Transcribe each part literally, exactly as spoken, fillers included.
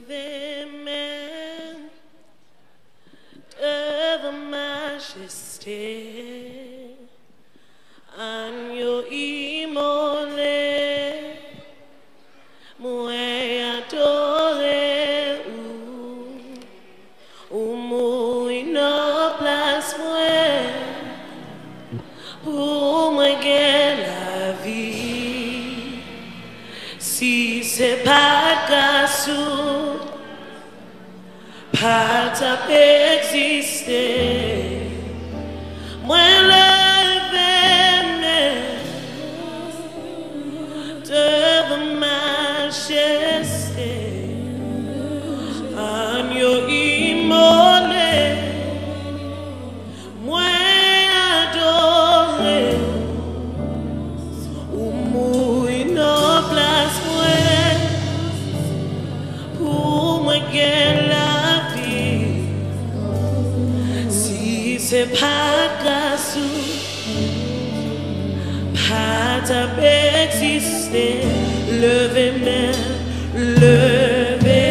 Levé-même devant majesté, agneau immolé, moi adoré, ou, ou moi une place moi, pour moi gagner la vie, si c'est pas grâce pas ta exister, moi levé devant majesté, agneau immolé, moi adoré, ou mourir nos place moi, pour moi gagner la c'est pas grâce pas ta exister, lever même, lever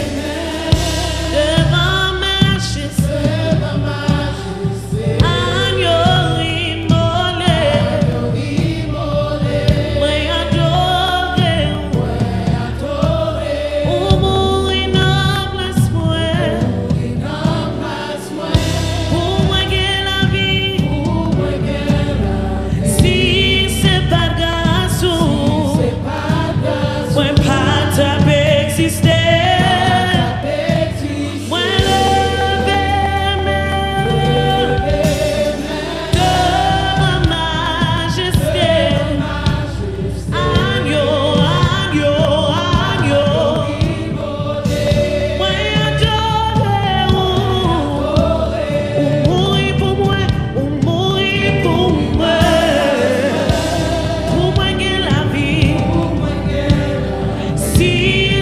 devant majesté, agneau immolé, moi adoré, ou mourir dans place moi. See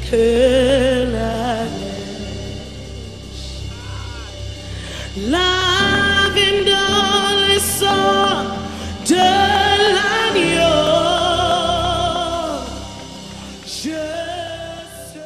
et la neige. Laving dans le sang de l'agneau, je sais.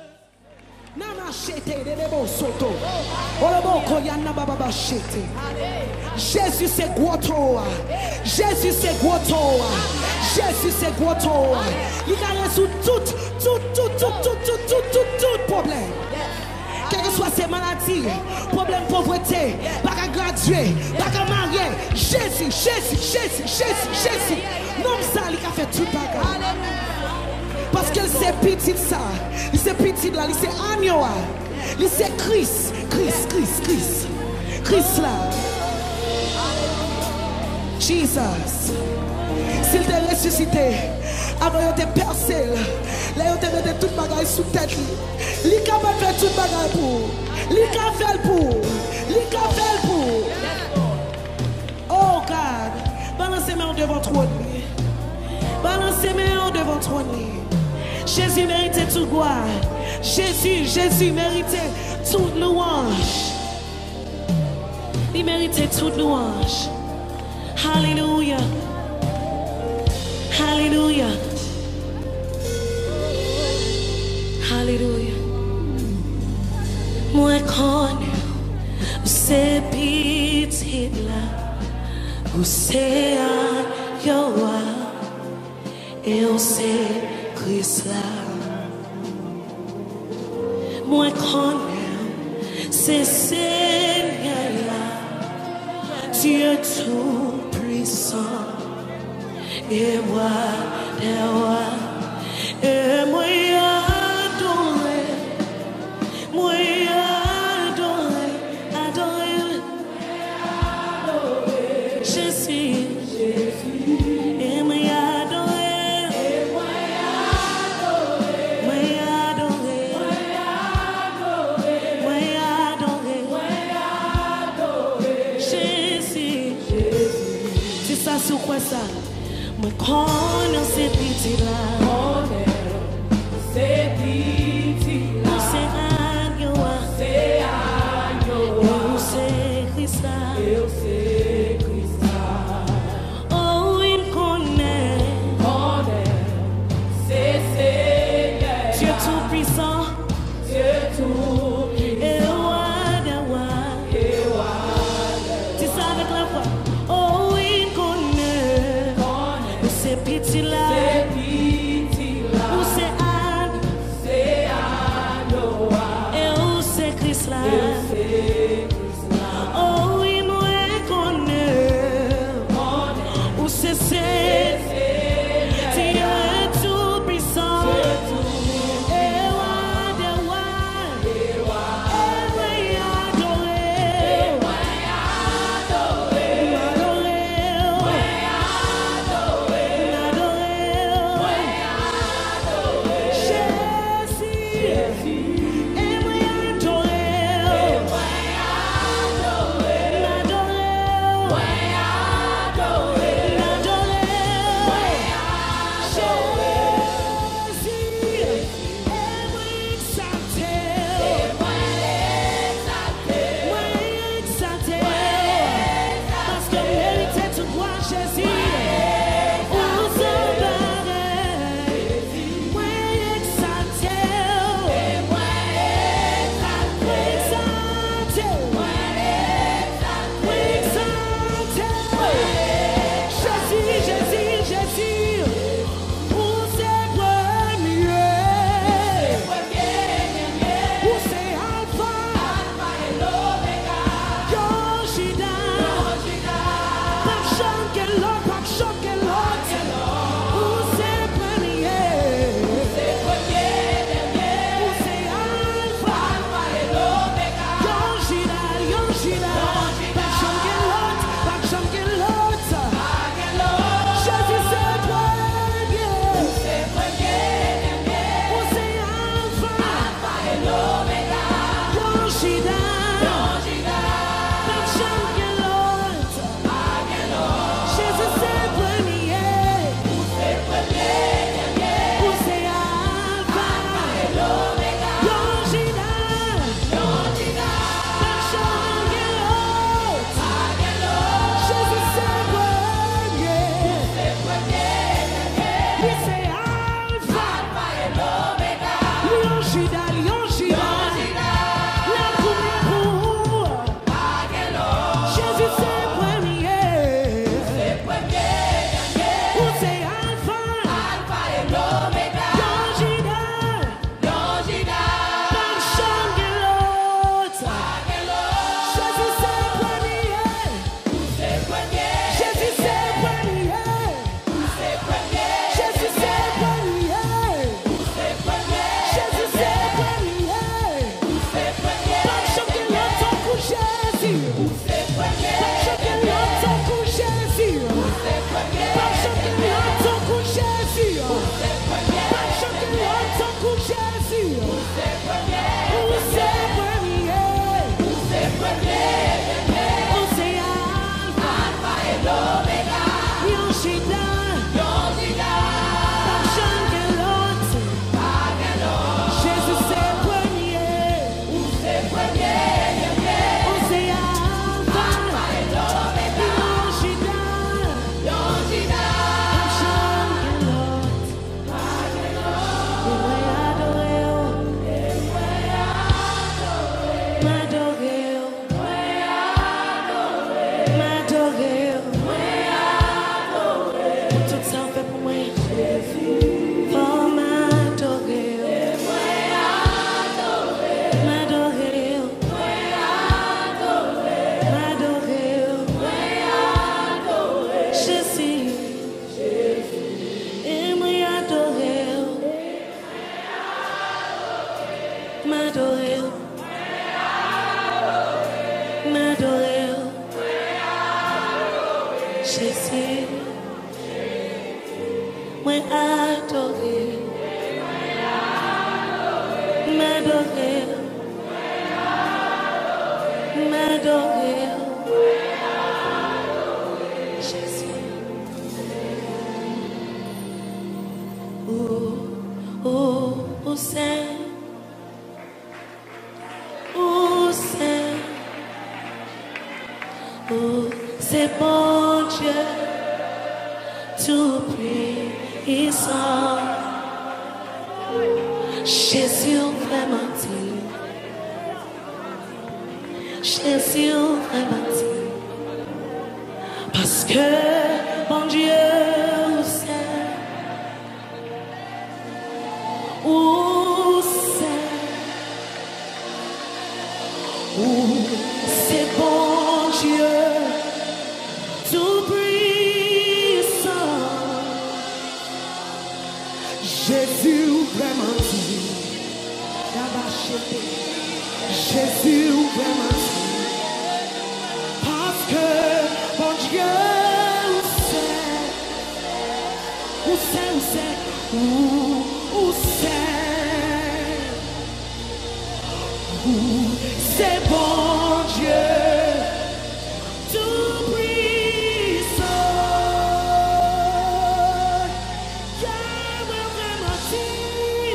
Jésus c'est Guotoa. Jésus c'est Guotoa. Jésus c'est Guotoa. Il a résout tout, tout, tout, tout, tout, tout, tout, tout, tout problème. Quelles que soient ces maladies, problème pauvreté, pas qu'à graduer, pas qu'à marier. Jésus, Jésus, Jésus, Jésus, Jésus. Non, ça, il a fait tout bagarre. Parce que c'est petit ça. Il c'est petit là, il c'est agneau. Il c'est Christ, Christ, Christ, Christ. Christ là. Jesus. S'il t'a ressuscité, avant de te percer, là il te mettait toute bagaille sous tête. Il est capable de faire toute bagaille pour. Il est capable de faire pour. Il est capable de faire pour. Oh God. Balancez mes devant trône. Balancez mes devant trône. Jésus méritait toute gloire. Jésus, Jésus méritait toute louange. Il méritait toute louange. Hallelujah. Hallelujah. Hallelujah. Moi connais, c'est petit là, où c'est un Yoa, et on sait Christ là. Moi connais, c'est Seigneur là, Dieu tout puissant, et moi, et moi, et moi. Moi adoré, adoré, Jésus, et moi adoré, moi adoré, moi adoré, Jésus, c'est ça sur quoi ça? Moi connais ces petits là, ces petits là. Eu sei Cristo, eu sei Cristo. Oh, il connaît, connaît, c'est Seigneur. Dieu tout puissant, Dieu tout puissant. Et wada wada, et wada. Tu sais avec la voix. Oh, il connaît, connaît, c'est petit là, c'est petit là. Où c'est Anne, c'est Anne. Et où c'est Christ là. Oh, il me connaît, où c'est c'est, Dieu tout puissant, et wa de wa, et moi adoré, moi adoré, moi adoré, moi adorer, m'adorer, m'adorer, Jésus. Oh, oh, oh, Saint, oh, Saint, oh, c'est bon Dieu, tout puissant. Jésus vraiment dit, Jésus vraiment dit, parce que bon Dieu c'est, où c'est, où c'est bon Dieu, tout puissant. Jésus vraiment dit, Jésus vraiment dit, parce que mon Dieu, où c'est, où c'est, où c'est, où, où c'est, où c'est bon Dieu, tout puissant. Yahweh vraiment dit,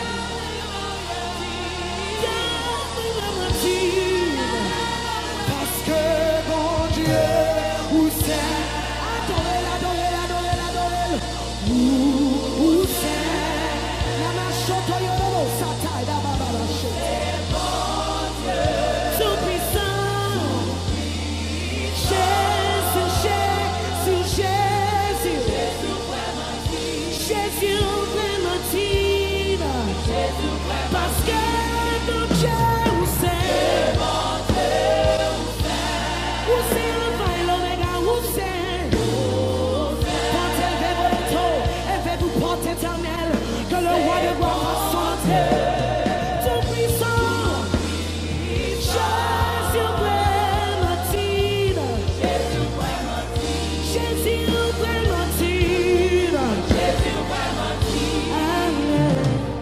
Yahweh vraiment dit, parce que mon Dieu, où c'est, adorez, adorez, adorez, adorez, où, où c'est, la machoto yoro, sata, la baba, la chete. Tout puissant, Jésus, Jésus, Jésus, Jésus vraiment dit, parce que mon Dieu, où c'est, où c'est l'alpha et l'oméga, où c'est, portez le vélo, élevez-vous, porte éternel, que le roi de gloire passe sur la terre. Tout puissant, Jésus vraiment dit, Jésus vraiment dit, Amen.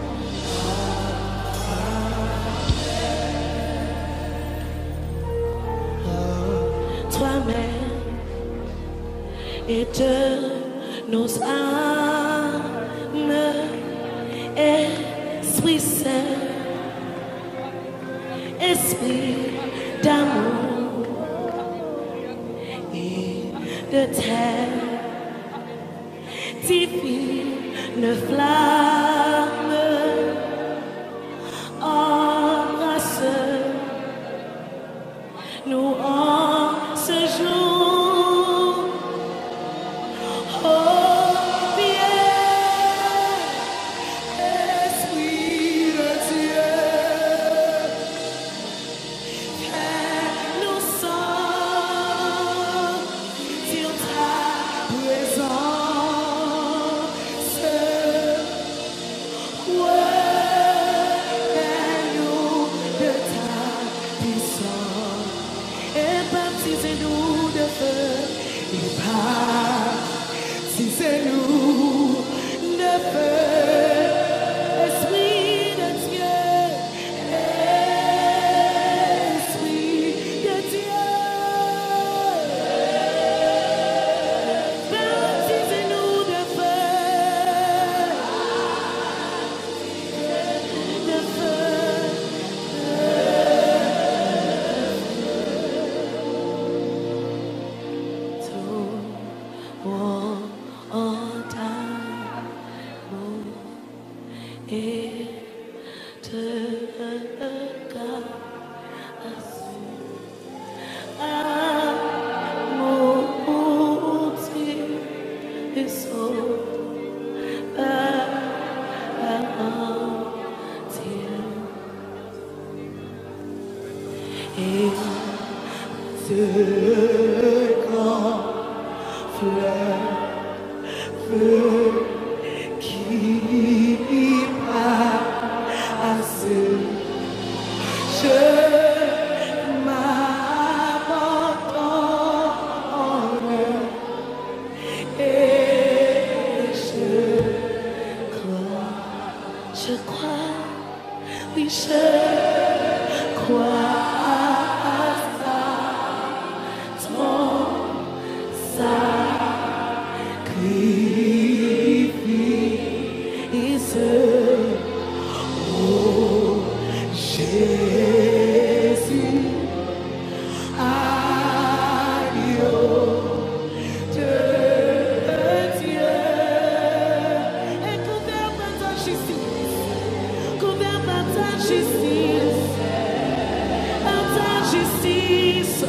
toi-même et de nos âmes, Esprit Saint, Esprit d'amour et de terre, divine flamme, embrasse nous en ce jour. Oh, viens, Esprit de Dieu, nous sommes sur ta présence, nous de ta puissance, et baptisez-nous de feu. et baptisez-nous de feu. Esprit de Dieu, Esprit de Dieu, baptisez-nous de feu, de feu. Tout en d'amour et de grâce, amour et et ce grand fleuve qui passe, je m'abandonne et je si je crois à ça, ton sacrifice. Oh Jésus, agneau de Dieu, et couvert par ta justice, couvert par ta justice, par ta justice,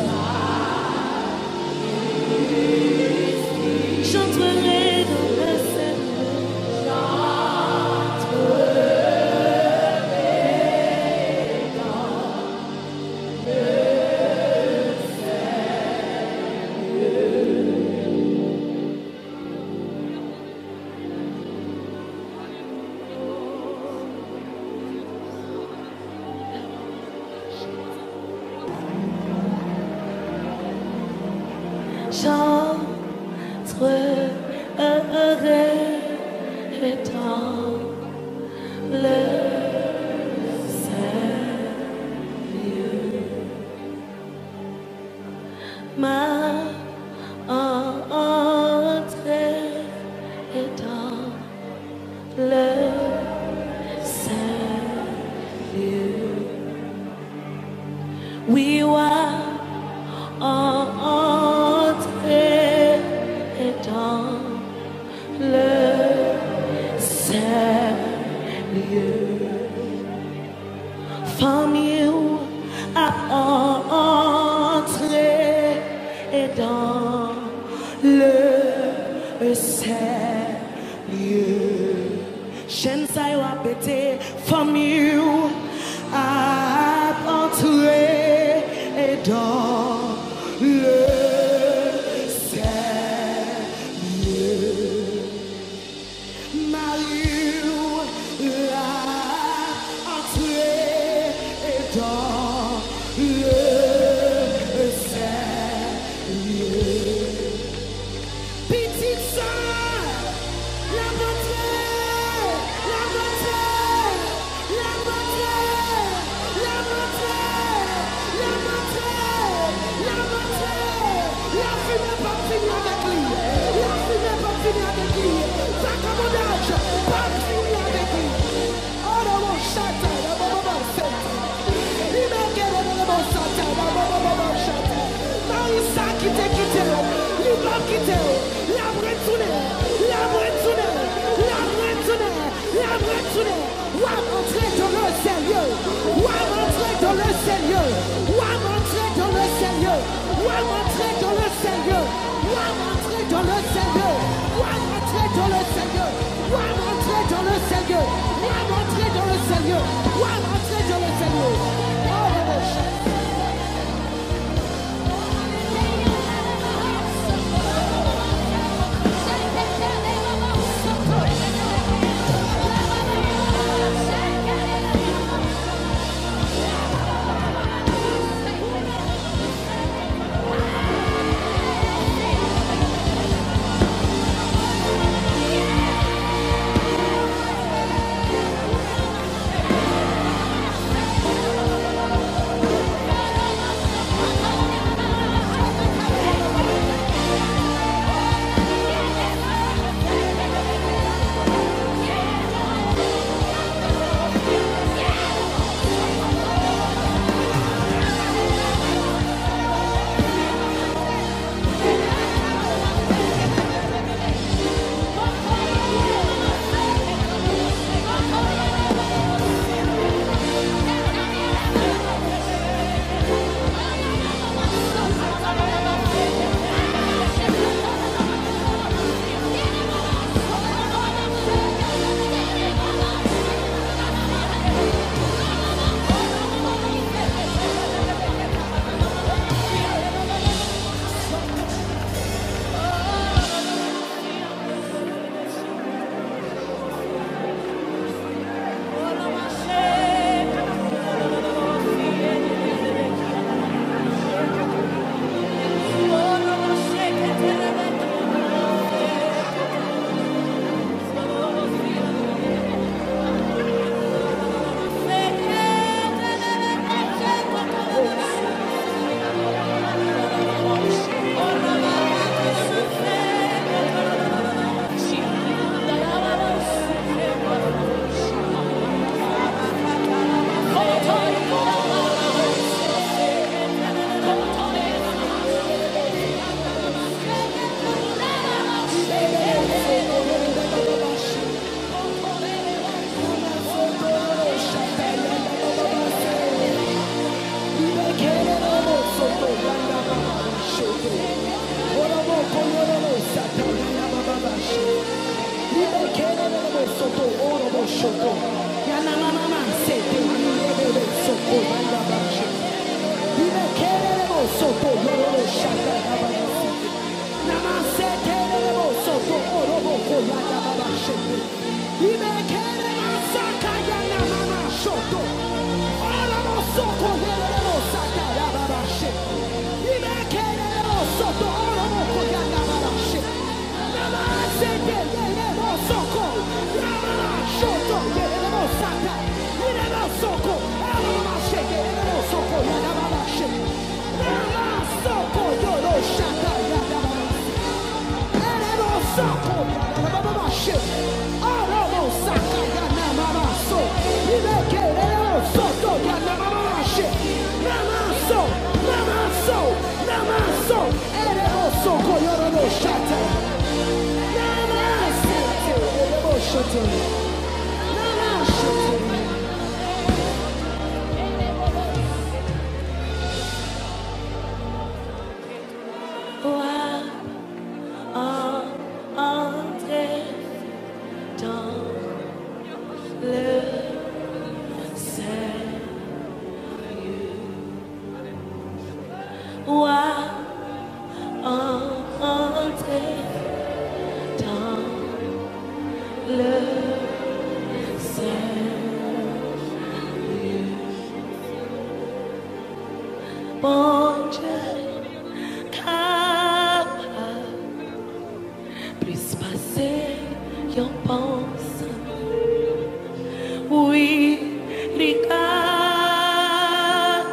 j'entrerai dans le Seigneur, j'entrerai dans le j'entrerai dans le Seigneur. Ma entrée est dans le Seigneur. We were entrer dans le Seigneur. From you à entrer dans le Seigneur. Chaîne ça y a pété. From you à entrer dans le shoto. Yana mama sete bebe soko banda bache. Ibe kerebo soto loro shaka baba sete. Nama sete lebo soto orobo koyata baba shete. Ibe kerebo saka yana mama shoto. Orobo soko lebo saka baba shete. Ibe kerebo soto orobo koyata baba shete. Nama sete lebo soko. Nama shoto lebo saka. Lebo soko. Nama shete lebo soko yana baba shete. Nama soko loro shaka yana baba shete. Lebo soko yana baba shete. Orobo saka yana baba so. Ibe kerebo soto yana baba shete. Nama so. Nama so. Nama so. Lebo soko loro shaka. Bon Dieu, capable, plus passer, y'en pense. Oui, regarde,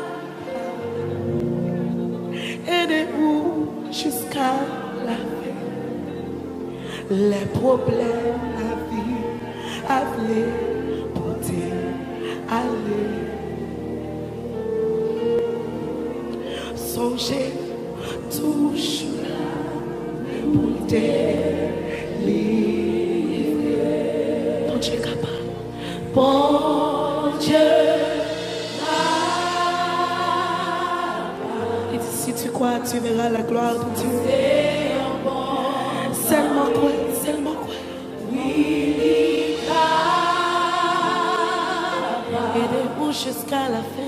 aidez-vous jusqu'à la fin. Les problèmes, la vie, appelez pour dire, allez. Songez toujours là pour délivrer. Bon Dieu capable. Bon Dieu capable. Et si tu crois, tu verras la gloire de Dieu. Seulement quoi, seulement quoi. Oui, capable. Aidez-vous jusqu'à la fin.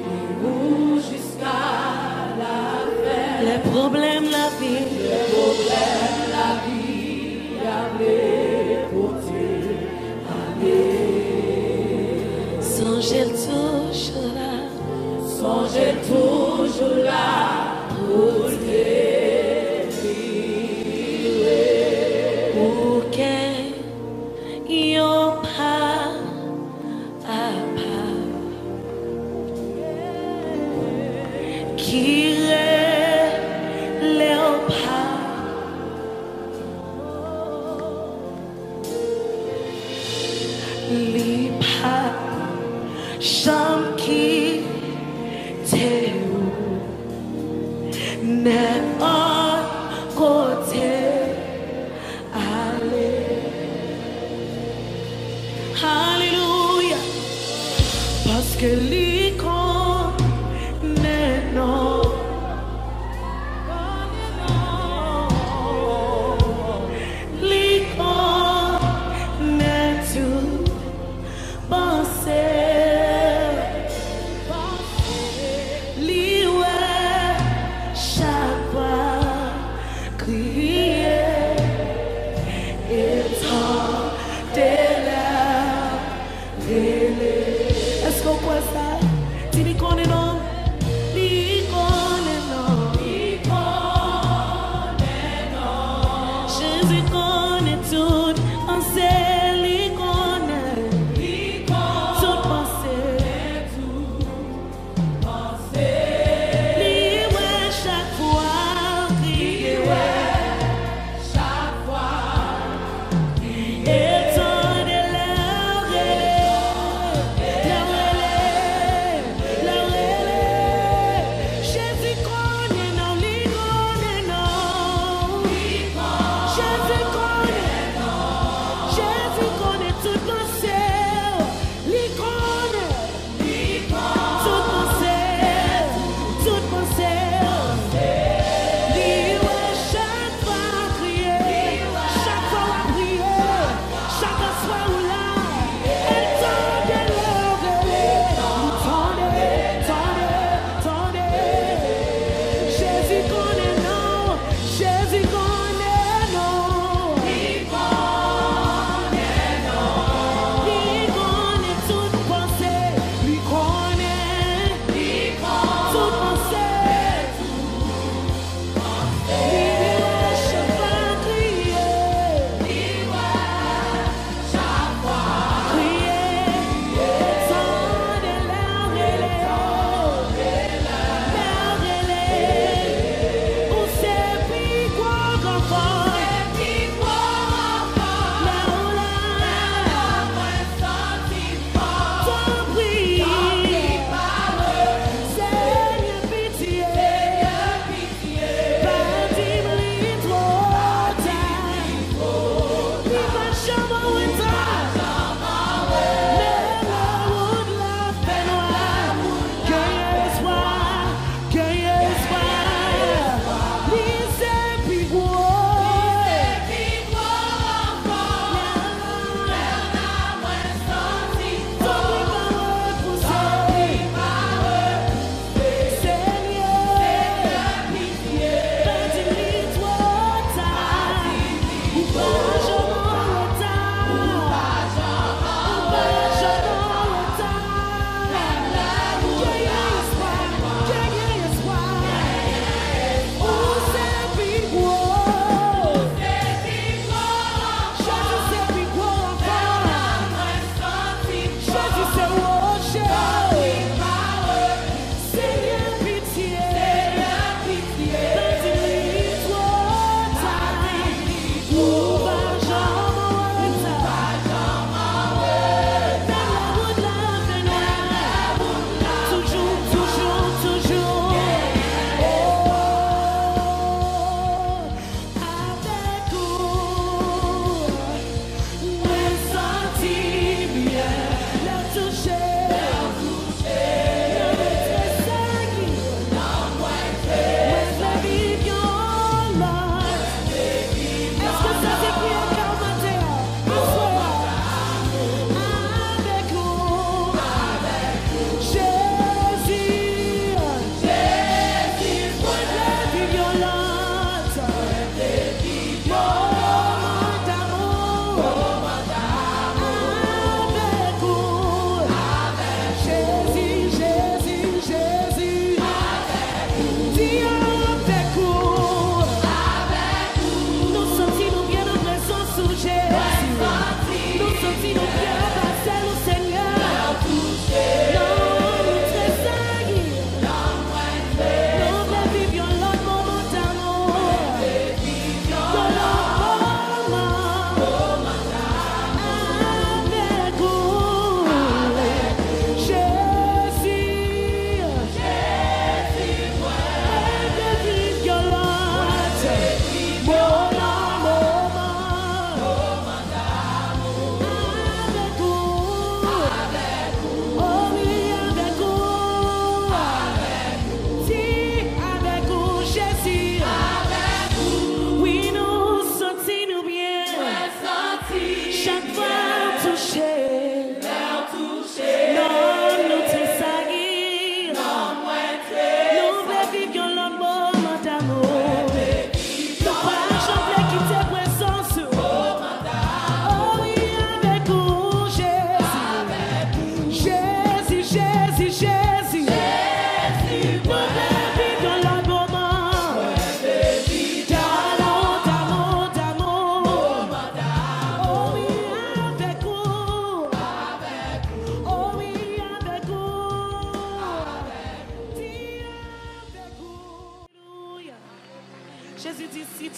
Les problèmes, la vie, les problèmes, la vie, allez pour Dieu, allez. Songez toujours là, songez toujours là pour délivrer. Pour qu'il y ait pas à pas qui Cham qui t'es où n'est un côté aller. Alléluia. Parce que l'icône n'est non. L'icône n'est tout pensé. Est-ce qu'on voit ça?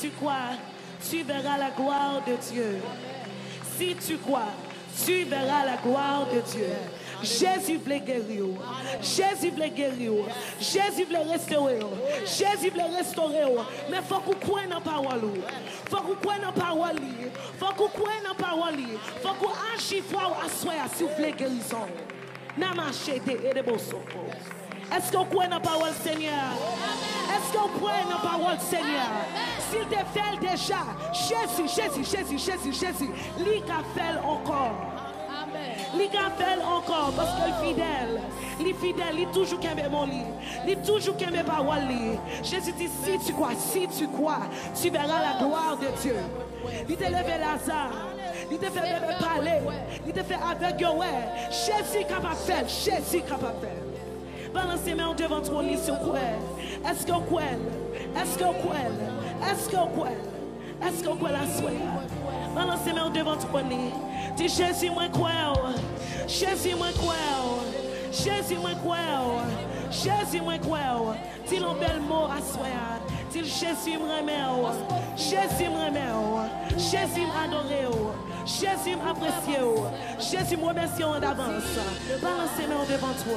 tu crois, tu verras la gloire de Dieu. Si tu crois, tu verras la gloire de Dieu. Jésus voulait guérir. Jésus voulait guérir. Jésus voulait restaurer. Jésus voulait restaurer. Mais il faut qu'on croie dans la parole. Il faut qu'on croie dans la parole. Il faut qu'on croie dans la parole. Il faut qu'on agisse pour asseoir si vous voulez guérison. Namachete et de Bosoko. Est-ce qu'on croit dans la parole, Seigneur? Est-ce qu'on croit dans la parole, Seigneur? S'il te fait déjà, Jésus, Jésus, Jésus, Jésus, Jésus, lui a fait encore. Il a fait encore parce qu'il est fidèle. Il est fidèle, il est toujours qu'un mon lit. Il est toujours qu'un mes paroles. Jésus dit, si tu crois, si tu crois, tu verras la gloire de Dieu. Il t'a levé Lazare. Il t'a fait bébé parler. Il t'a fait aveugle. Ouais. Jésus est capable de faire. Jésus est capable de faire. Balance tes mains devant ton lit sur quoi? Est-ce qu'on croit? Est-ce qu'on croit? Est-ce qu'on croit? Est-ce qu'on croit la soirée? Balance tes mains devant ton lit. Dis Jésus, moi crois. Jésus, moi crois. Jésus, moi crois. Jésus, moi crois. Dis l'un bel mot à soir. Dis Jésus, me remet. Jésus, me remet. Jésus, m'adore. Jésus, m'apprécie. Jésus, me remercie en avance. Balancez mains devant toi.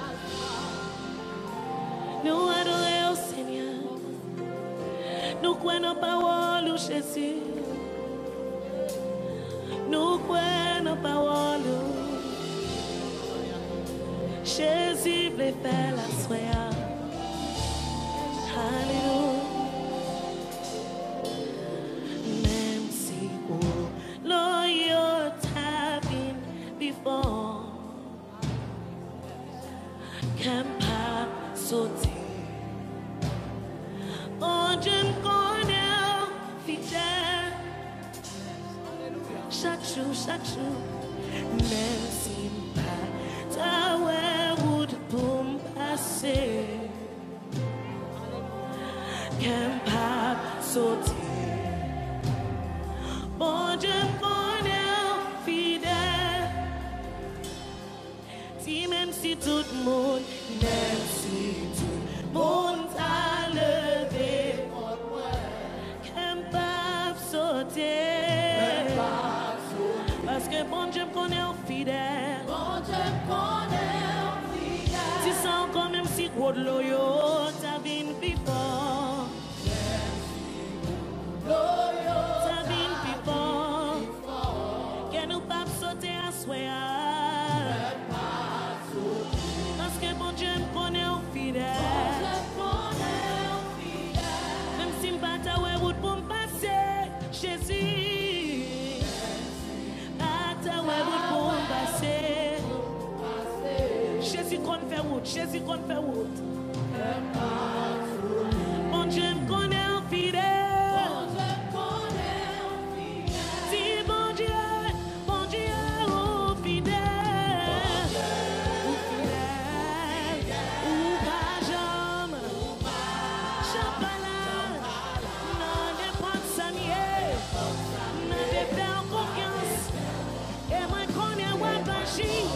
Nous adorons au Seigneur. Nous croyons parole de Jésus. Nous croyons parole. Jésus veut faire la soirée. Alléluia. Même si oh, loyal have been before, can pas sauter. Oh, je ne connais fidèle. Chaque jour, chaque jour, même si pas ta route pour me passer, qu'un pas sauter. Bon Dieu connaît fidèle. Si même si tout le monde, même si tout le monde t'a levé, qu'un pas sauter. Parce que bon Dieu connaît fidèle. Bon Dieu connaît fidèle. Tu sens quand même si gros de l'eau, t'as been before. T'as been before. Que nous pas sauter à soi. Parce que bon Dieu connaît fidèle. Même si m'pas ta route pour me passer, Jésus. Jésus qu'on fait route, Jésus qu'on fait route. Mon Dieu me connaît en fidèle. Dis bon Dieu, bon Dieu, oh fidèle. Ou fidèle, ou pas jamais. Champala, non, n'importe ça nier. N'avez pas confiance. Et moi connais ou pas agir.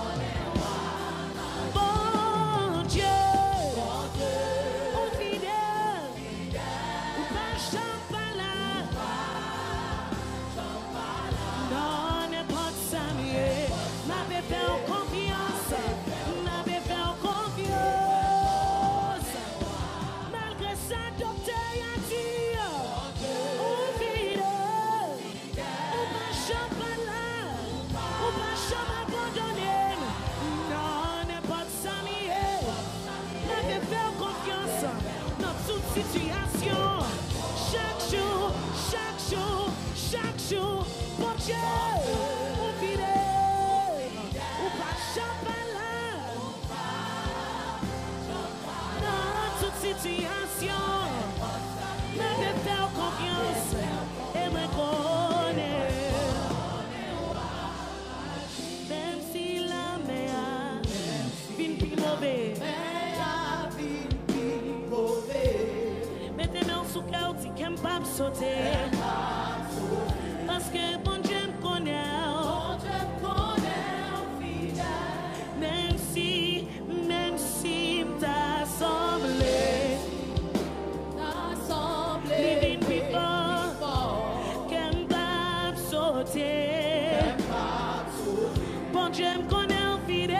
Situation, chaque jour, chaque jour, chaque jour, bon Dieu, ou fidèle, ou pas champagne là. Dans toute situation, n'avez pas confiance et me connaît. Même si la mer vient plus mauvais. Sous cœur, dit qu'elle ne peut pas sauter. Parce que bon Dieu me connaît. Même si, même si t'as semblé. Living before. Dieu me connaît en fidèle.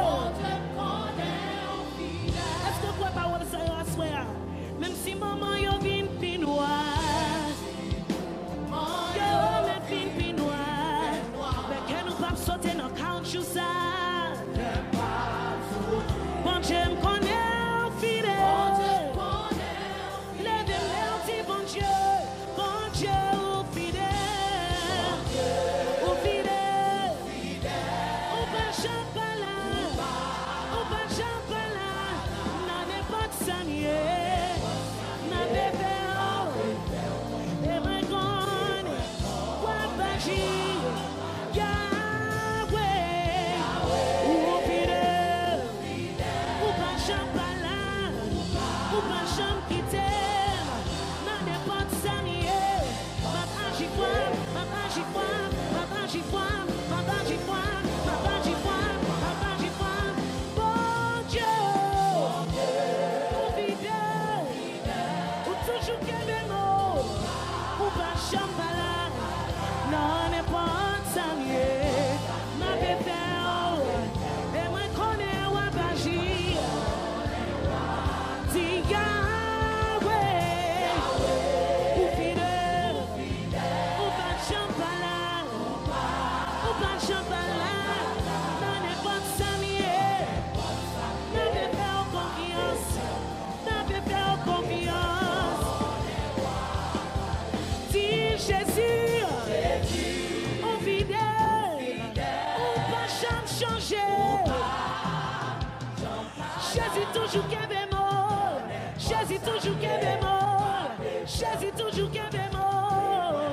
Est-ce que vous pouvez pas ça à soi? Même si maman yo vin pi noir, yo me fin pi noir, mais que nous pas sauter dans caoutchouc ça. Bon Dieu me connaît en fidèle. Lève-moi dit bon Dieu, bon Dieu ou fidèle, ou fidèle, ou pas champala, ou pas champala, n'a n'importe ça nier, n'a bébé et me connaît, quoi pas dire, Yahweh, ou fidèle, ou pas champala, ou pas champ quitter, n'a n'importe ça nier, ma agit fois, ma agit fois, ma agit fois, ma agit fois, ma agit fois, ma agit fois, bon Dieu, ou fidèle, ou toujours qu'elle est mort, ou pas champala, non n'importe ça nier, ma bébé, et moi connais ou pas agir. Yahweh, ou fidèle, ou pas champala, ou pas champala, dans n'importe ça nier, n'avez pas confiance, n'avez pas confiance. Dis Jésus, ou fidèle, ou pas jamais changer. Jésus toujours qui est bémol, Jésus toujours qui est bémol, Jésus toujours qui est bémol.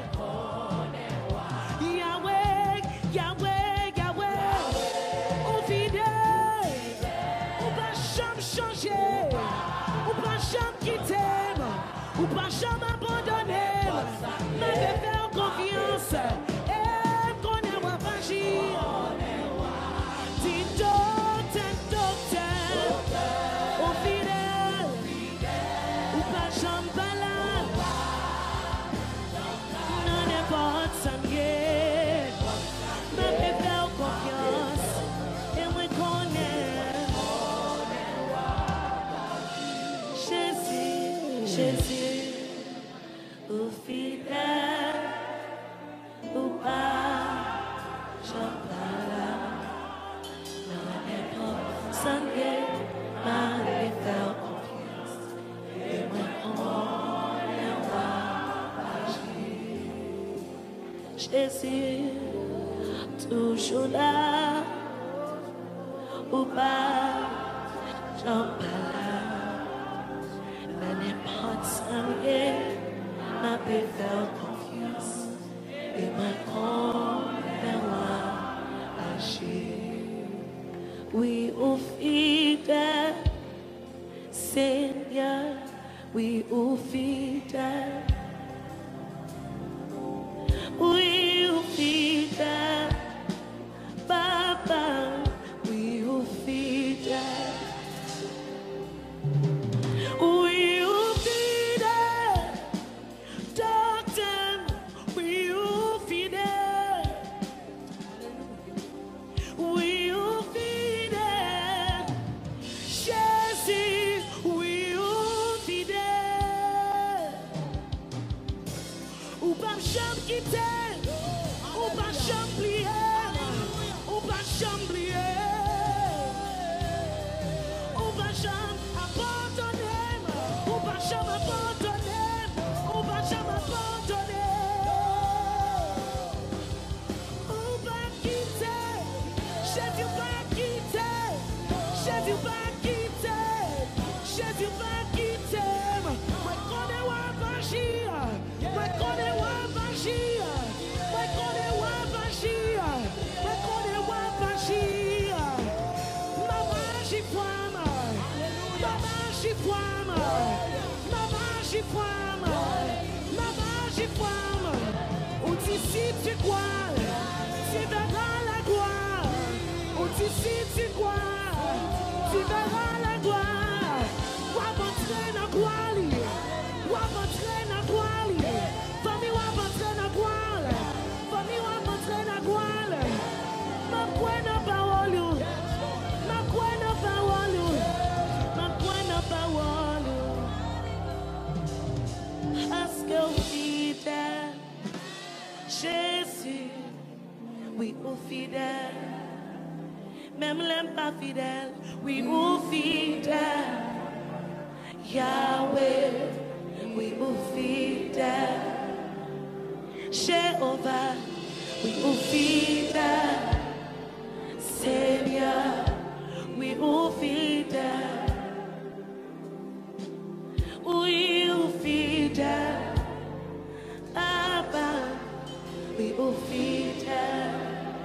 Yahweh, Yahweh, Yahweh, ou fidèle, ou pas jamais changer, ou pas jamais quitter, ou pas jamais abandonner, mais de faire confiance et connaître moi pas agir. Dis docteur, docteur, ou fidèle, ou pas champala, non n'importe ça m'est, mais de faire confiance et moi connaître. Jésus, Jésus, ou fidèle, ou pas champala, non n'importe ça m'est, mais de faire confiance et moi connaître. Jésus, toujours là, ou pas, j'en parle, mais n'importe ça m'est, m'a fait faire confiance, et m'a connaître agir. Oui, au fidèle, Seigneur, oui, au fidèle. Oui, au fidèle, Papa, oui, au fidèle. Oui, au fidèle, Docteur, oui, au fidèle. Oui, au fidèle, Jésus, oui, au fidèle. Ou pas chambre quitter, ou pas chambre plier, ou pas chambre plier, ou pas chambre abandonner, ou pas chambre abandonner, ou pas chambre abandonner, ou pas quitter, Jésus pas quitter, Jésus pas quitter, Jésus pas quitter, moi connais ou pas agir, moi connais ou pas agir, moi connais ou pas agir, moi connais ou pas agir, maman j'y femme, maman j'y femme, maman j'y femme, maman j'y femme, ou dit si tu crois, tu verras la gloire, ou dit si tu crois, tu verras la gloire, ou entrer dans la gloire, ou entrer dans la gloire, famille ou entrer dans la gloire, famille ou entrer dans la gloire, ma pointe fidèle. Même l'aime pas fidèle, oui, ou fidèle. Yahweh, oui, ou fidèle. Jéhovah, oui, ou fidèle. Seigneur, oui, ou fidèle. Oui, ou fidèle. Abba, oui, ou fidèle.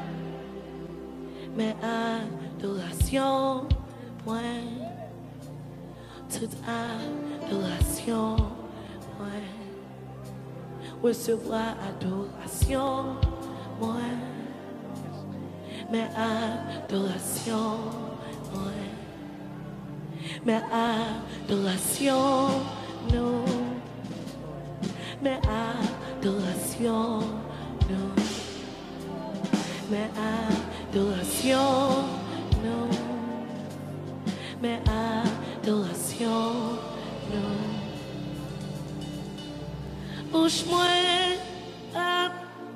Mais adoration, point. Toute adoration, point. Recevoir adoration, point. Mais adoration, point. Mais adoration, nous. Mais adoration, nous. Mais adoration, nous. Mais adoration, nous. Bouche-moi à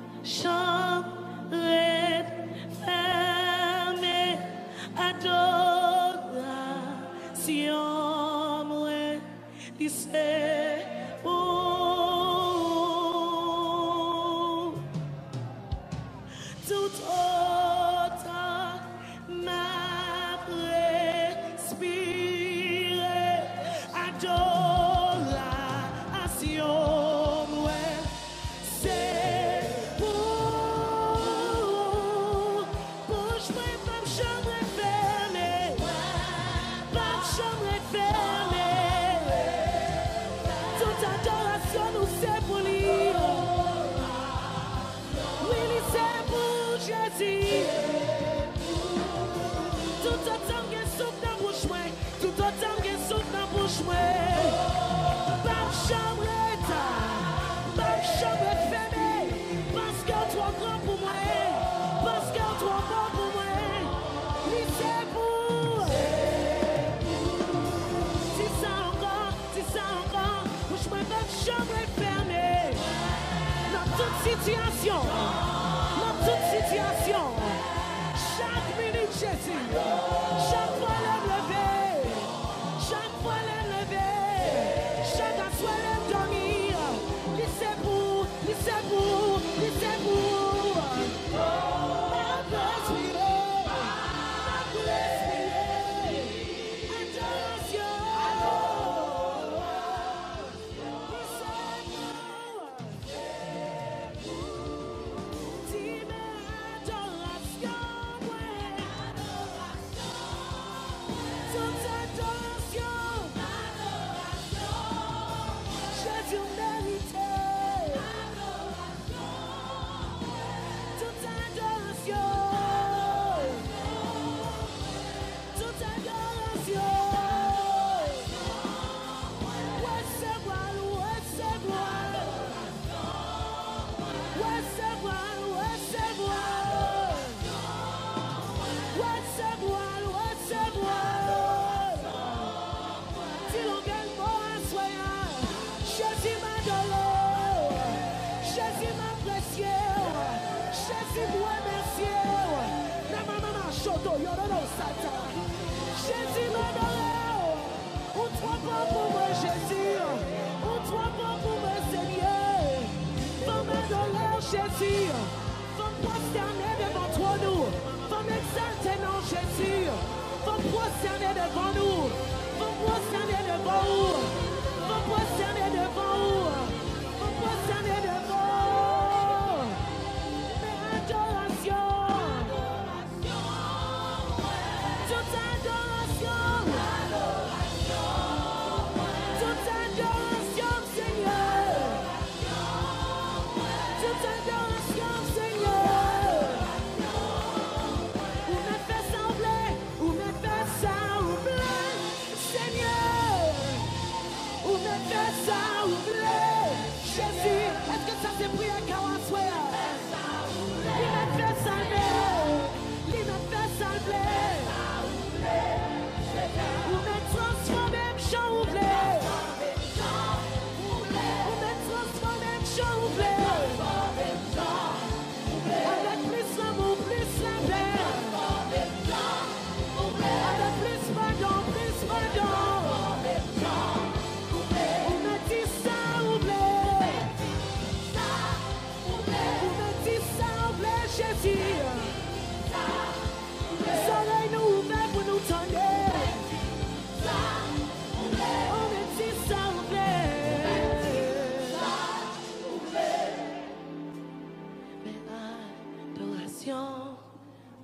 chanter, fermer, adoration, moi, lycée, oh, tout autant m'a respiré, adoration. Situation, dans toute situation, chaque minute Jésus, chaque fois le lever, chaque fois le lever, chaque fois le dormir, laissez vous, laissez vous, laissez vous. Jésus m'adore, on toi pas pour moi Jésus, on toi pas pour moi Seigneur, faut m'adorer Jésus, faut me prosterner devant toi nous, faut m'exalter non Jésus, faut me prosterner devant nous, faut me prosterner devant nous, faut me prosterner devant nous, faut me prosterner devant mais adoration. Jésus, est-ce que ça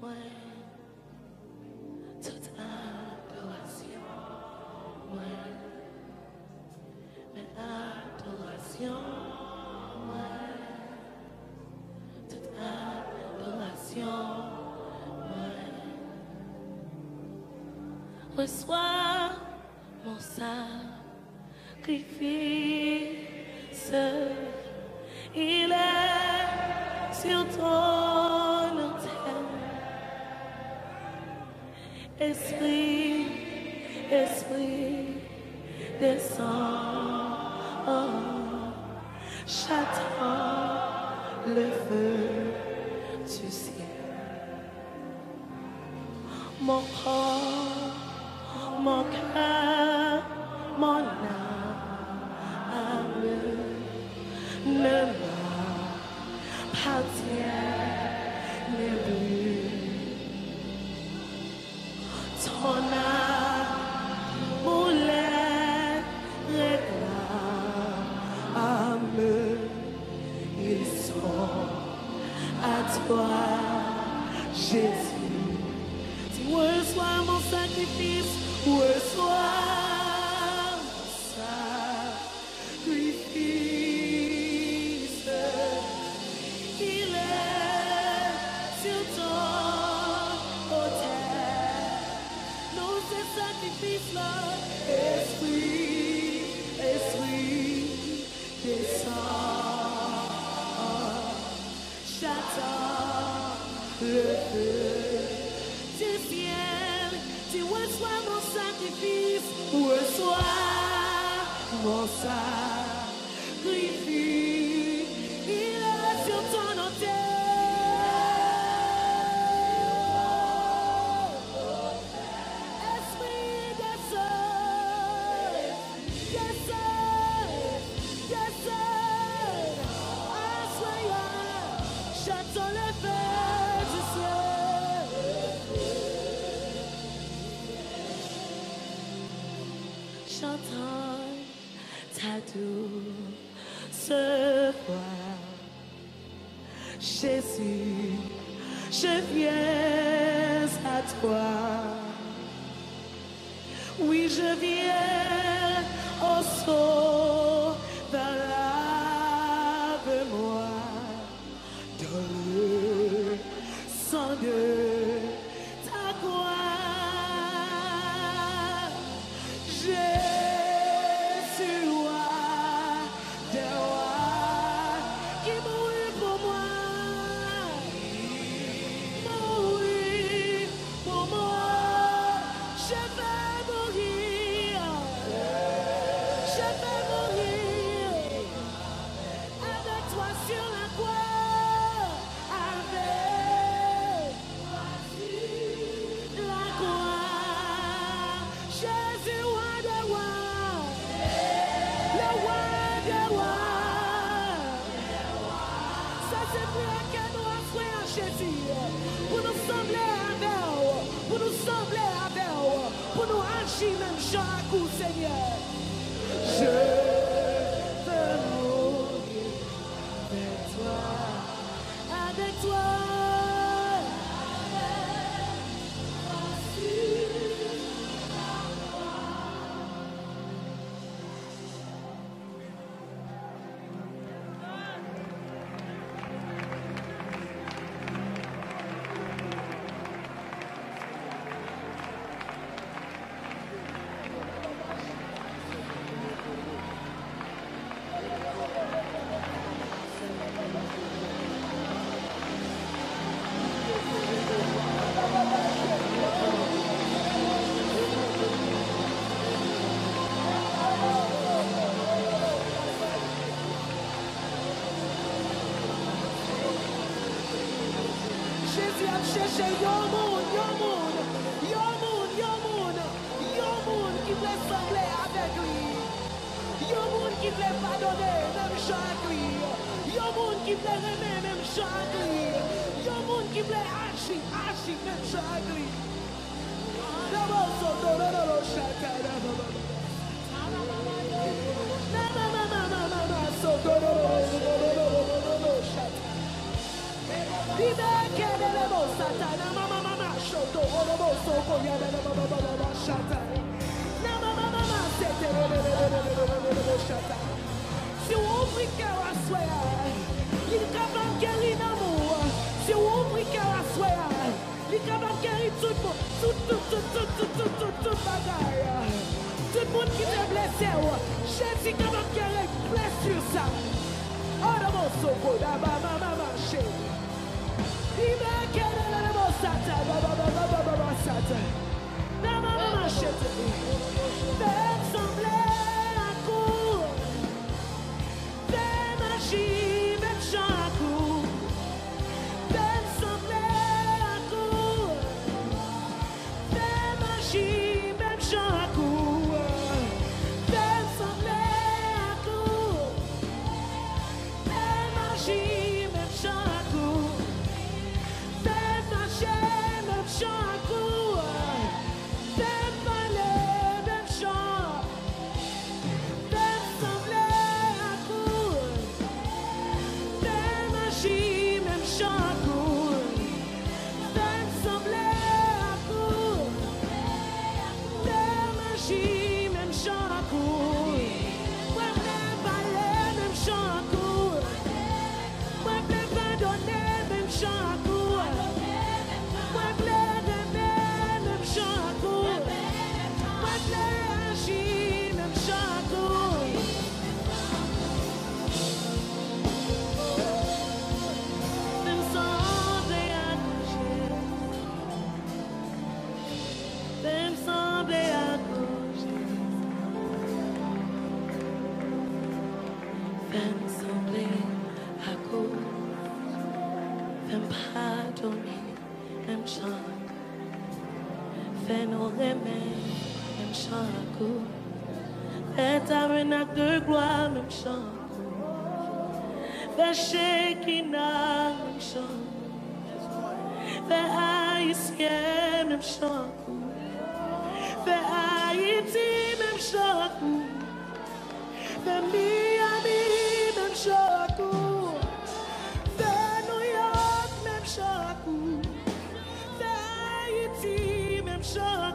ouais, toute adoration, ouais, mais adoration, ouais, toute adoration, ouais, reçois mon sacrifice, il est sur ton autel. Esprit, esprit, descend, oh, j'attends le feu du ciel. Mon corps, mon cœur, mon âme ne m'appartiennent plus. Ton amour les réclame, ils sont à toi, Jésus. Tu reçois mon sacrifice, reçois mon sacrifice. Il est sur ton autel. Non, c'est sacrifice-là. Esprit, esprit, descend. J'attends le feu du ciel. Tu reçois mon sacrifice, reçois mon sacrifice. Il est sur ton autel. Esprit descend, descend, descend. Assoyons, j'attends le feu du ciel. J'entends ta douce voix. Jésus, je viens à toi. Oui, je viens au sauveur, lave-moi dans le sang de ta croix. Jésus, roi des rois, qui mourut pour moi, mourut pour moi. Je vais mourir, je vais mourir avec toi sur la croix, avec la croix. Jésus, roi des rois, le roi des rois. Ça c'est pour que nous offrons Jésus, pour nous sembler avec vous, pour nous sembler avec vous, pour nous agir même chaque coup, Seigneur. Je veux mourir avec toi, avec toi. Jésus a cherché yon moun, yon moun, yon moun, yon moun, yon moun qui voulait sembler avec lui. Yon moun qui voulait pardonner, même chaque lui. Yon moun qui voulait aimer, même chaque lui. Yon moun qui voulait agir, agir, même chaque lui. Satana, mama. Si on ouvre cœur à soi, il est capable de guérir l'amour. Si on ouvre cœur à soi, il est capable de guérir tout le monde, tout, tout, tout, tout, tout, tout, tout, tout bagaille. Tout le monde qui est blessé, Jésus est capable de guérir blessure ça. Oh, le mot soko, da ba ma ma ma che. Il m'a guéri le mot sata, ba ba ba ba ba ba ba sata. Da ma ma ma che. Fais sembler à court. Fais magie, même chant à court. Fais sembler à court. Fais magie, même chant à court. Fais sembler à court. Fais magie, même chant à court. Fais magie, même chant à court. Fais parler, même chant. Fais sembler à court. Fais magie, même chant à court. Fais sembler à court. Fais magie, même chant à court. Moi, même parler, même chant à court. Moi, même pardonner, même chant à court. Moi, même aimer, même chant à court. Moi, même agir, même chant à court. Même sembler à coucher. Même sembler à coucher. Même sembler à cause. Même pardonner, même chant. Fais nos remèdes, même chant à cause. Fais tabernacle de gloire, même chant. Fais Shekinah, même chant. Fais haïtien, même chant. Fais Haïti, même chant. Fais Miami, même chant. Fais New York, même chant. Fais Haïti, même chant.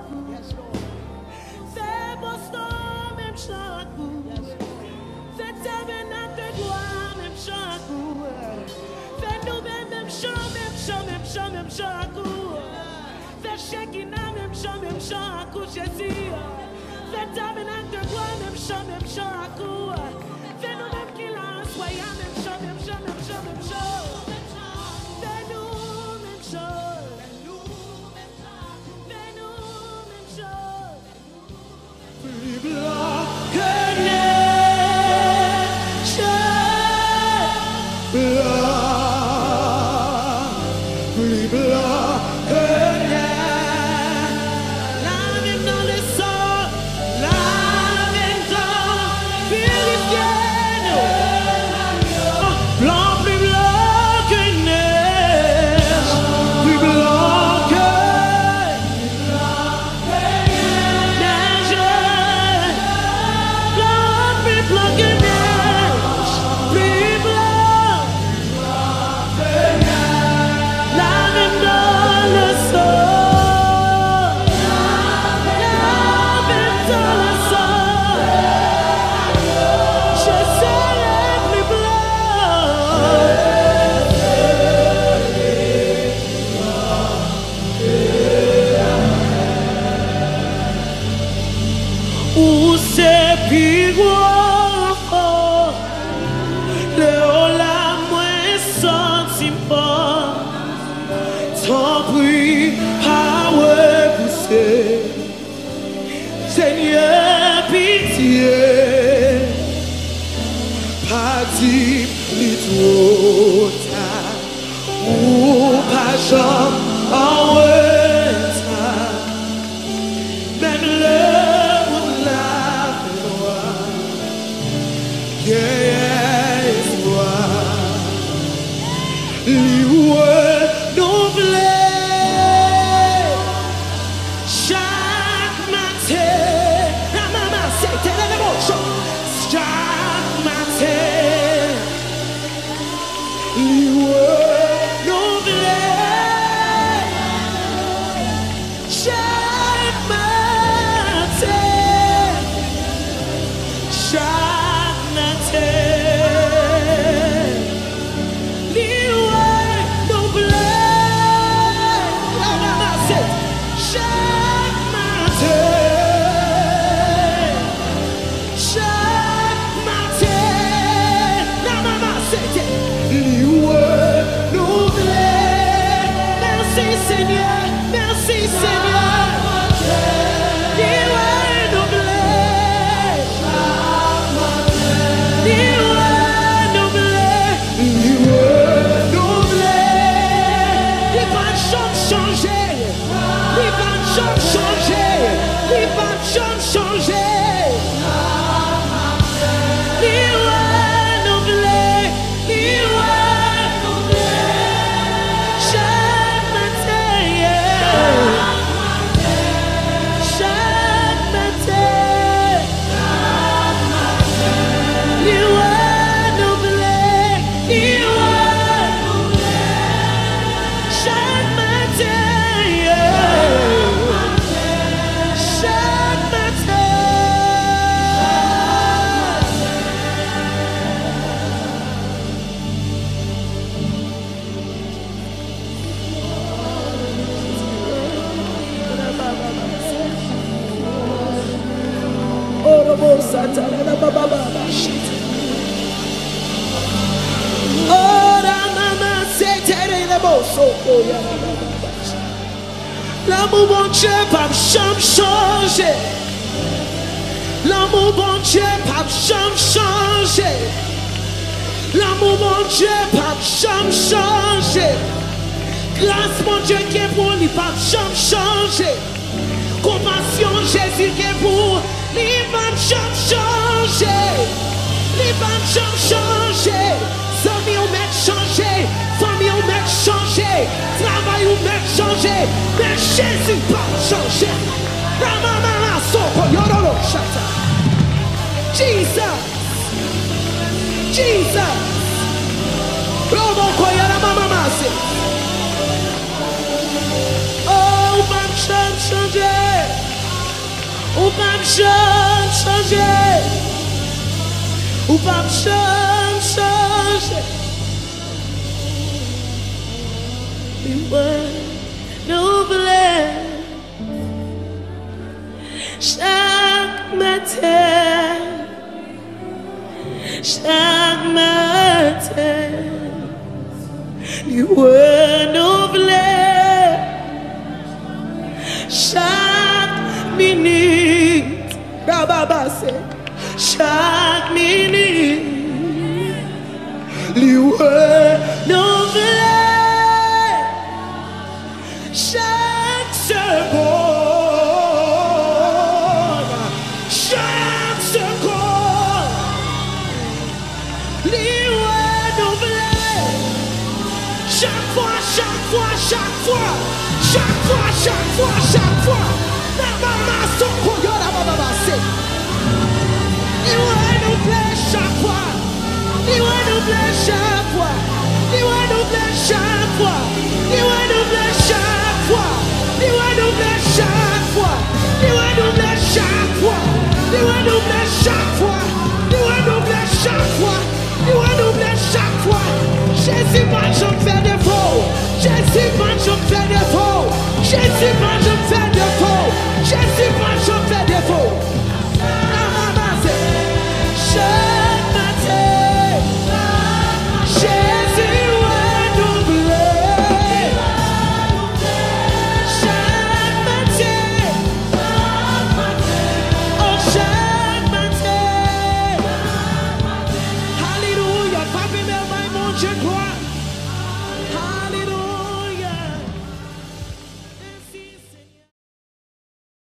Fais Boston, même chant. Fais tabernacle de gloire, même chant. Fais nous-mêmes, même chant, même chant, même chant, même chant. Fais Shekinah, même chant, même chant, Jésus. Fais tabernacle de gloire, même chant, même chant. Fais nous-mêmes qu'il a un soya, même chant, même chant, même chant, même chant. Fais-nous, même chant. Fais-nous, même chant. Plus blanc que neige, blanc, plus blanc que neige. Lave dans le sang, lave dans purifié-nous. Blanc, plus blanc que neige, plus blanc que neige. Blanc, plus blanc que neige, plus blanc. Lave dans le sang, lave dans le sang. Je serai plus blanc. Où c'est plus gros, le haut la moins sentiment. Tant pis, pas repousser. Seigneur, pitié. Pas dit ni trop tard, ou pas jamais en retard. Même le monde l'a fait voir, c'est chaque matin. Chaque matin. La maman, c'était lui renouvelé. Merci Seigneur, merci Seigneur. Lui renouvelé. Lui renouvelé. Lui renouvelé. Il va jamais changer. Il va jamais changer. Il va jamais changer. Lui renouvelé. Lui renouvelé. Chaque matin. Chaque matin. Lui renouvelé. Lui renouvelé. Chaque matin. Chaque matin. Orobo satana na baba baba shit. Ora mama setere le boso koya na baba baba. L'amour bon Dieu pas jamais changer. L'amour bon Dieu pas jamais changer. L'amour mon Dieu pas jamais changer. Grâce mon Dieu qui est pour lui pas jamais changer. Compassion Jésus qui est pour lui pas jamais changer. Lui pas jamais changer. Famille ou met changer. Famille ou met changer. Travail ou met changer. Mais Jésus pas changer. La maman la soko yorolo chata. Jesus. Jesus. Robo koya la mama masi. Oh, pas jamais changer. Oh, pas jamais changer. Oh, pas jamais changer. Renouvelé. Chaque matin. Chaque matin. Lui renouvelé. Chaque minute. Baba c'est chaque minute. Lui renouvelé. Chaque seconde. Chaque seconde. Lui renouvelé. Chaque fois, chaque fois, chaque fois. Chaque fois, chaque fois, chaque fois. La maman soko yo la baba c'est. Lui renouvelé chaque fois. Lui renouvelé chaque fois. Lui renouvelé chaque fois. Lui renouvelé chaque fois. Lui renouvelé chaque fois. Lui renouvelé chaque fois. Lui renouvelé chaque fois. Lui renouvelé chaque fois. Lui renouvelé chaque fois. Jésus pas jamais fait défaut. Jésus pas jamais fait défaut. Jésus pas jamais fait défaut. Jésus pas